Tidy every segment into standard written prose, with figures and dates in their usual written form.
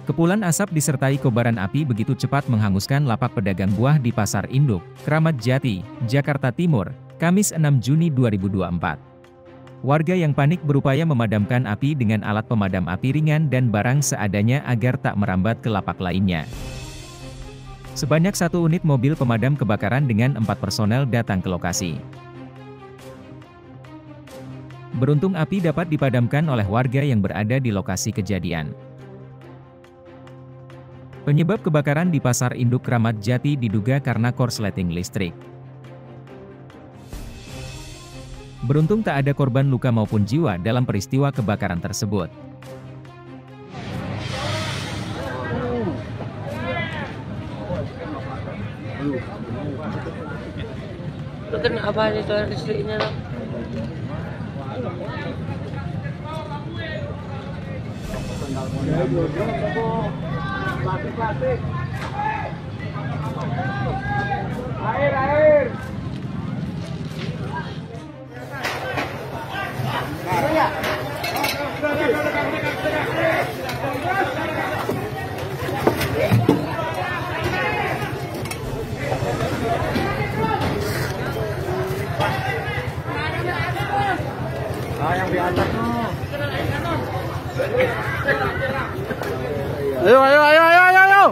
Kepulan asap disertai kobaran api begitu cepat menghanguskan lapak pedagang buah di Pasar Induk, Kramat Jati, Jakarta Timur, Kamis 6 Juni 2024. Warga yang panik berupaya memadamkan api dengan alat pemadam api ringan dan barang seadanya agar tak merambat ke lapak lainnya. Sebanyak 1 unit mobil pemadam kebakaran dengan 4 personel datang ke lokasi. Beruntung api dapat dipadamkan oleh warga yang berada di lokasi kejadian. Penyebab kebakaran di Pasar Induk Kramat Jati diduga karena korsleting listrik. Beruntung tak ada korban luka maupun jiwa dalam peristiwa kebakaran tersebut. Kan apa itu listriknya? Plastik. Air. Yang di atas no. Ayo.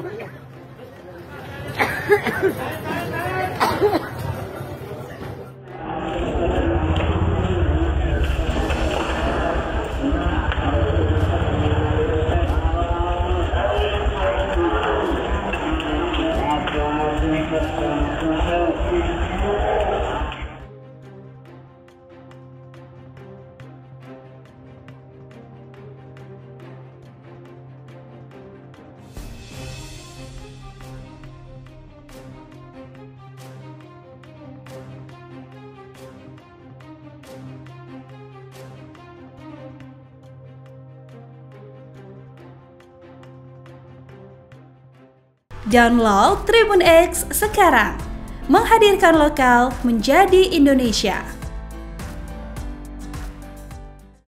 Download Tribun X sekarang, menghadirkan lokal menjadi Indonesia.